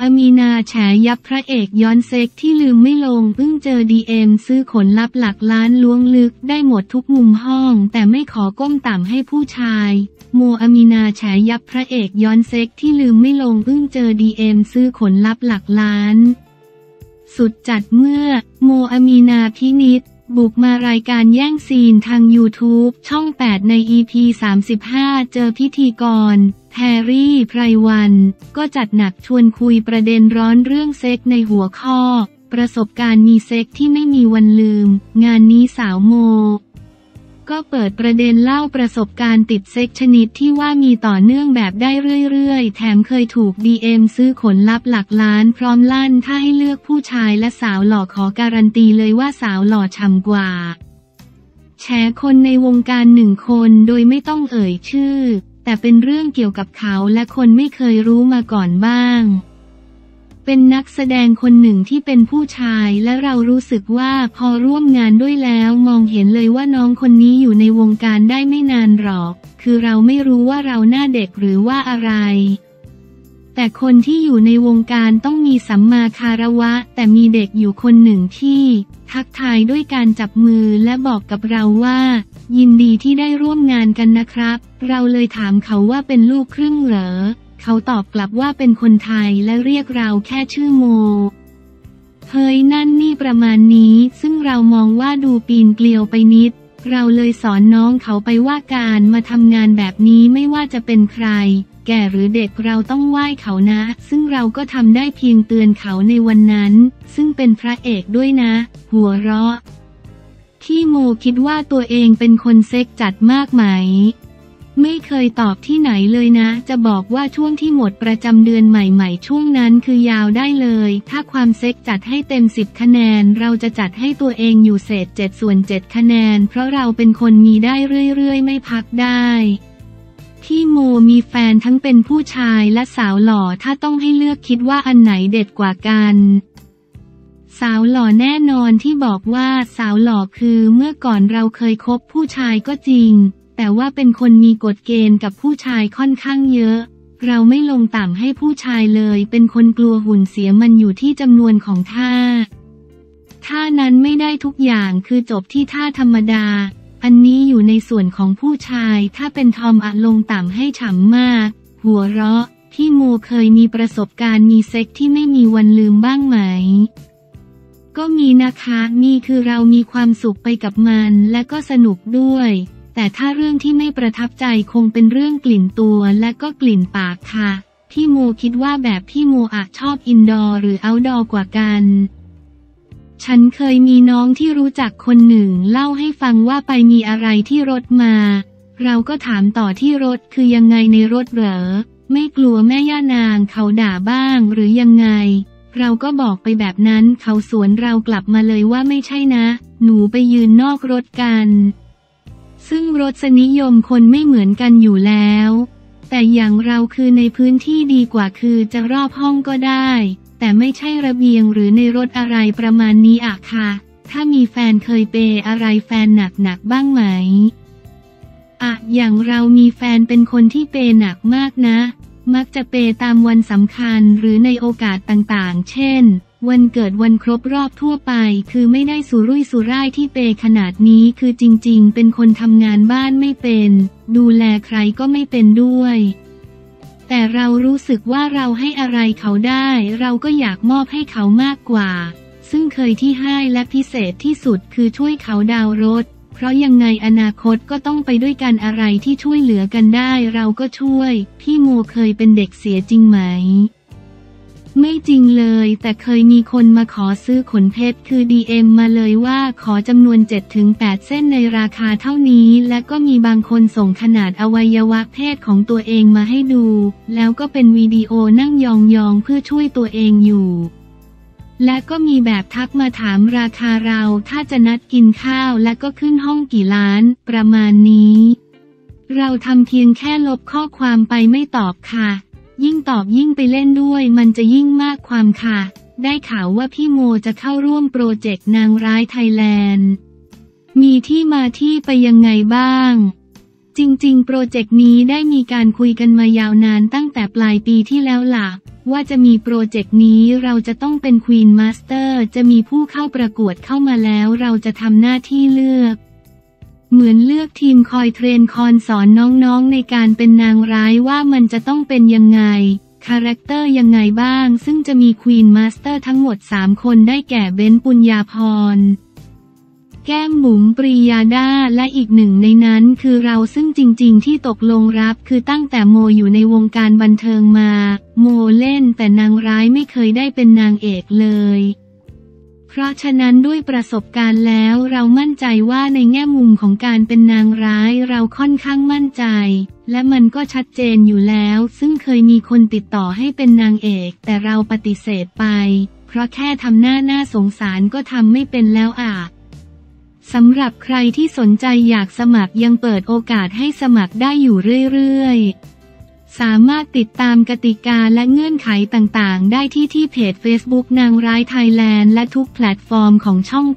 อามีนาแฉยับพระเอกย้อนเซ็กที่ลืมไม่ลงเพิ่งเจอDMซื้อขนลับหลักล้านล้วงลึกได้หมดทุกมุมห้องแต่ไม่ขอก้มต่ำให้ผู้ชายโมอามีนาแฉยับพระเอกย้อนเซ็กที่ลืมไม่ลงเพิ่งเจอDMซื้อขนลับหลักล้านสุดจัดเมื่อโมอามีนาพินิจบุกมารายการแย่งซีนทาง YouTube ช่อง 8 ใน EP 35 เจอพิธีกรแพรรี่ไพรวันก็จัดหนักชวนคุยประเด็นร้อนเรื่องเซ็กในหัวข้อประสบการณ์มีเซ็กที่ไม่มีวันลืมงานนี้สาวโมก็เปิดประเด็นเล่าประสบการณ์ติดเซ็กชนิดที่ว่ามีต่อเนื่องแบบได้เรื่อยๆแถมเคยถูก DM ซื้อขนลับหลักล้านพร้อมลั่นถ้าให้เลือกผู้ชายและสาวหล่อขอการันตีเลยว่าสาวหล่อฉ่ำกว่าแฉคนในวงการหนึ่งคนโดยไม่ต้องเอ่ยชื่อแต่เป็นเรื่องเกี่ยวกับเขาและคนไม่เคยรู้มาก่อนบ้างเป็นนักแสดงคนหนึ่งที่เป็นผู้ชายและเรารู้สึกว่าพอร่วมงานด้วยแล้วมองเห็นเลยว่าน้องคนนี้อยู่ในวงการได้ไม่นานหรอกคือเราไม่รู้ว่าเราหน้าเด็กหรือว่าอะไรแต่คนที่อยู่ในวงการต้องมีสัมมาคารวะแต่มีเด็กอยู่คนหนึ่งที่ทักทายด้วยการจับมือและบอกกับเราว่ายินดีที่ได้ร่วมงานกันนะครับเราเลยถามเขาว่าเป็นลูกครึ่งเหรอเขาตอบกลับว่าเป็นคนไทยและเรียกเราแค่ชื่อโมเฮ้ยนั่นนี่ประมาณนี้ซึ่งเรามองว่าดูปีนเกลียวไปนิดเราเลยสอนน้องเขาไปว่าการมาทำงานแบบนี้ไม่ว่าจะเป็นใครแก่หรือเด็กเราต้องไหว้เขานะซึ่งเราก็ทำได้เพียงเตือนเขาในวันนั้นซึ่งเป็นพระเอกด้วยนะหัวเราะที่โมคิดว่าตัวเองเป็นคนเซ็กจัดมากไหมไม่เคยตอบที่ไหนเลยนะจะบอกว่าช่วงที่หมดประจำเดือนใหม่ๆช่วงนั้นคือยาวได้เลยถ้าความเซ็กจัดให้เต็ม10คะแนนเราจะจัดให้ตัวเองอยู่เศษ7/7คะแนนเพราะเราเป็นคนมีได้เรื่อยๆไม่พักได้ที่โมมีแฟนทั้งเป็นผู้ชายและสาวหล่อถ้าต้องให้เลือกคิดว่าอันไหนเด็ดกว่ากันสาวหล่อแน่นอนที่บอกว่าสาวหล่อคือเมื่อก่อนเราเคยคบผู้ชายก็จริงแต่ว่าเป็นคนมีกฎเกณฑ์กับผู้ชายค่อนข้างเยอะเราไม่ลงต่ำให้ผู้ชายเลยเป็นคนกลัวหุ่นเสียมันอยู่ที่จำนวนของท่านั้นไม่ได้ทุกอย่างคือจบที่ท่าธรรมดาอันนี้อยู่ในส่วนของผู้ชายถ้าเป็นทอมลงต่ำให้ฉ่ำมากหัวเราะพี่โมเคยมีประสบการณ์มีเซ็กที่ไม่มีวันลืมบ้างไหมก็มีนะคะนี่คือเรามีความสุขไปกับมันและก็สนุกด้วยแต่ถ้าเรื่องที่ไม่ประทับใจคงเป็นเรื่องกลิ่นตัวและก็กลิ่นปากค่ะพี่โมคิดว่าแบบพี่โมชอบอินดอร์หรือเอาท์ดอร์กว่ากันฉันเคยมีน้องที่รู้จักคนหนึ่งเล่าให้ฟังว่าไปมีอะไรที่รถมาเราก็ถามต่อที่รถคือยังไงในรถเหรอไม่กลัวแม่ย่านางเขาด่าบ้างหรือยังไงเราก็บอกไปแบบนั้นเขาสวนเรากลับมาเลยว่าไม่ใช่นะหนูไปยืนนอกรถกันซึ่งรสนิยมคนไม่เหมือนกันอยู่แล้วแต่อย่างเราคือในพื้นที่ดีกว่าคือจะรอบห้องก็ได้แต่ไม่ใช่ระเบียงหรือในรถอะไรประมาณนี้อะค่ะถ้ามีแฟนเคยเปย์อะไรแฟนหนักบ้างไหมอย่างเรามีแฟนเป็นคนที่เปย์หนักมากนะมักจะเปย์ตามวันสำคัญหรือในโอกาสต่างๆเช่นวันเกิดวันครบรอบทั่วไปคือไม่ได้สุรุ่ยสุร่ายที่เปย์ขนาดนี้คือจริงๆเป็นคนทำงานบ้านไม่เป็นดูแลใครก็ไม่เป็นด้วยแต่เรารู้สึกว่าเราให้อะไรเขาได้เราก็อยากมอบให้เขามากกว่าซึ่งเคยที่ให้และพิเศษที่สุดคือช่วยเขาดาวน์รถเพราะยังไงอนาคตก็ต้องไปด้วยกันอะไรที่ช่วยเหลือกันได้เราก็ช่วยพี่โมเคยเป็นเด็กเสียจริงไหมไม่จริงเลยแต่เคยมีคนมาขอซื้อขนเพชรคือ DM มาเลยว่าขอจำนวน 7-8 เส้นในราคาเท่านี้และก็มีบางคนส่งขนาดอวัยวะเพศของตัวเองมาให้ดูแล้วก็เป็นวิดีโอนั่งยองๆเพื่อช่วยตัวเองอยู่และก็มีแบบทักมาถามราคาเราถ้าจะนัดกินข้าวและก็ขึ้นห้องกี่ล้านประมาณนี้เราทำเพียงแค่ลบข้อความไปไม่ตอบค่ะยิ่งตอบยิ่งไปเล่นด้วยมันจะยิ่งมากความค่ะได้ข่าวว่าพี่โมจะเข้าร่วมโปรเจกต์นางร้ายไทยแลนด์มีที่มาที่ไปยังไงบ้างจริงๆโปรเจกต์นี้ได้มีการคุยกันมายาวนานตั้งแต่ปลายปีที่แล้วล่ะว่าจะมีโปรเจกต์นี้เราจะต้องเป็นควีนมาสเตอร์จะมีผู้เข้าประกวดเข้ามาแล้วเราจะทำหน้าที่เลือกเหมือนเลือกทีมคอยเทรนคอนสอนน้องๆในการเป็นนางร้ายว่ามันจะต้องเป็นยังไงคาแรคเตอร์ยังไงบ้างซึ่งจะมีควีนมาสเตอร์ทั้งหมด3คนได้แก่เบนปุญญาพรแก้มบุ๋มปรียาดาและอีกหนึ่งในนั้นคือเราซึ่งจริงๆที่ตกลงรับคือตั้งแต่โมอยู่ในวงการบันเทิงมาโมเล่นแต่นางร้ายไม่เคยได้เป็นนางเอกเลยเพราะฉะนั้นด้วยประสบการณ์แล้วเรามั่นใจว่าในแง่มุมของการเป็นนางร้ายเราค่อนข้างมั่นใจและมันก็ชัดเจนอยู่แล้วซึ่งเคยมีคนติดต่อให้เป็นนางเอกแต่เราปฏิเสธไปเพราะแค่ทำหน้าสงสารก็ทำไม่เป็นแล้วสำหรับใครที่สนใจอยากสมัครยังเปิดโอกาสให้สมัครได้อยู่เรื่อยๆสามารถติดตามกติกาและเงื่อนไขต่างๆได้ที่เพจ Facebook นางร้ายไทยแลนด์และทุกแพลตฟอร์มของช่อง 8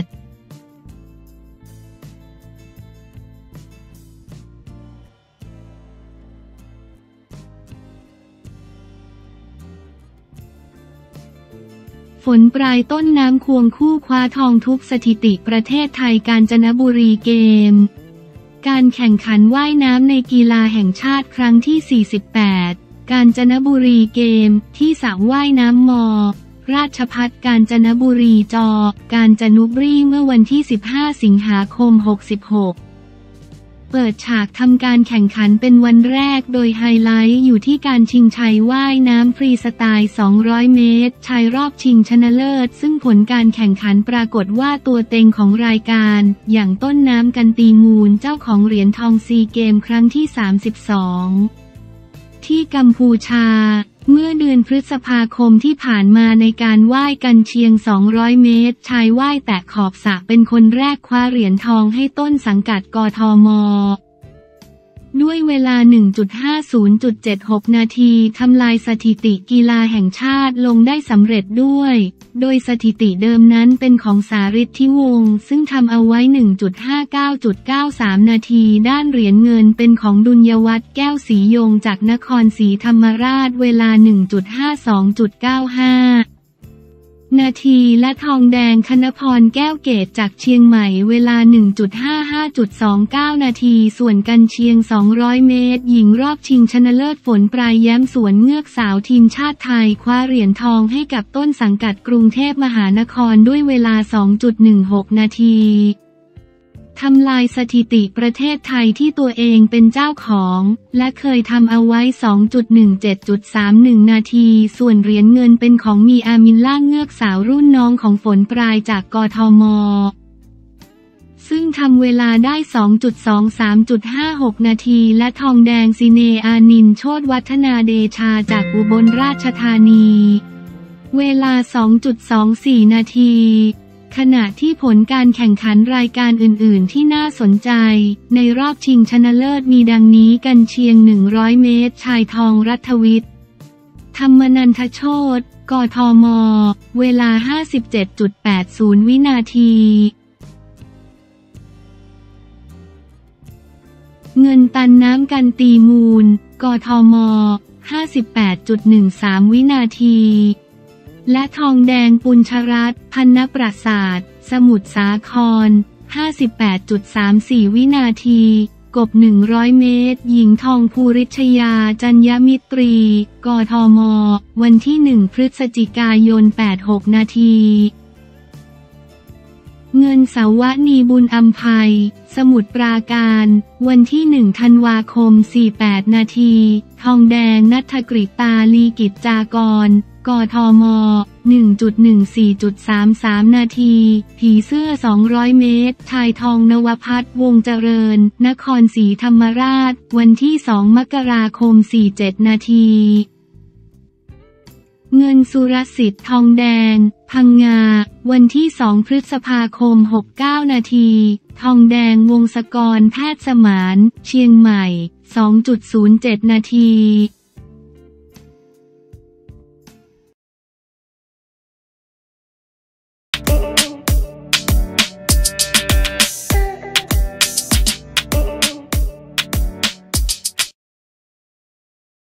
ฝนปลายต้นน้ำควงคู่คว้าทองทุบสถิติประเทศไทยกาญจนบุรีเกมการแข่งขันว่ายน้ำในกีฬาแห่งชาติครั้งที่ 48 กาญจนบุรีเกมที่สระว่ายน้ำม.ราชภัฏกาญจนบุรีกาญจนบุรีเมื่อวันที่ 15 สิงหาคม 66เปิดฉากทำการแข่งขันเป็นวันแรกโดยไฮไลท์อยู่ที่การชิงชัยว่ายน้ำฟรีสไตล์ 200 เมตรชายรอบชิงชนะเลิศซึ่งผลการแข่งขันปรากฏว่าตัวเต็งของรายการอย่างต้นน้ำกันตีมูลเจ้าของเหรียญทองซีเกมครั้งที่ 32 ที่กัมพูชาเมื่อเดือนพฤษภาคมที่ผ่านมาในการว่ายกันเชียง 200 เมตรชายว่ายแตะขอบสระเป็นคนแรกคว้าเหรียญทองให้ต้นสังกัดกทม.ด้วยเวลา 1.50.76 นาทีทำลายสถิติกีฬาแห่งชาติลงได้สำเร็จด้วยโดยสถิติเดิมนั้นเป็นของสาริทธิวงศ์ซึ่งทำเอาไว้ 1.59.93 นาทีด้านเหรียญเงินเป็นของดุลยวัฒน์แก้วศรียงจากนครศรีธรรมราชเวลา 1.52.95 นาทีและทองแดงคณพรแก้วเกตจากเชียงใหม่เวลา 1.55.29 นาทีส่วนกันเชียง 200 เมตรหญิงรอบชิงชนะเลิศฝนปลายแย้มสวนเงือกสาวทีมชาติไทยคว้าเหรียญทองให้กับต้นสังกัดกรุงเทพมหานครด้วยเวลา 2.16 นาทีทำลายสถิติประเทศไทยที่ตัวเองเป็นเจ้าของและเคยทำเอาไว้ 2.17.31 นาทีส่วนเหรียญเงินเป็นของมีอามินล่าเงือกสาวรุ่นน้องของฝนปลายจากกทม.ซึ่งทำเวลาได้ 2.23.56 นาทีและทองแดงซิเนอานินโชติวัฒนาเดชาจากอุบลราชธานีเวลา 2.24 นาทีขณะที่ผลการแข่งขันรายการอื่นๆที่น่าสนใจในรอบชิงชนะเลิศมีดังนี้กันเชียง 100 เมตรชายทองรัฐวิทย์ธรรมนันทโชติกทม.เวลา 57.80 วินาทีเงินตันน้ำกันตีมูลกทม. 58.13 วินาทีและทองแดงปุญชรัตน์พันนประสาทสมุทรสาคร 58.34 วินาทีกบ 100 เมตรหญิงทองภูริชยาจัญญมิตรีกทม.วันที่ 1 พฤศจิกายน 86 นาทีเงินสาวนีบุญอัมไพสมุทรปราการวันที่ 1 ธันวาคม 48 นาทีทองแดงณัฐกฤตาลีกิจจากรกทม. 1.14.33 นาทีผีเสื้อ 200 เมตรชายทองนวพัฒน์วงเจริญนครศรีธรรมราชวันที่ 2 มกราคม 47 นาทีเงินสุรสิทธิ์ทองแดงพังงาวันที่ 2 พฤษภาคม 69 นาทีทองแดงวงศกรแพทย์สมานเชียงใหม่ 2.07 นาที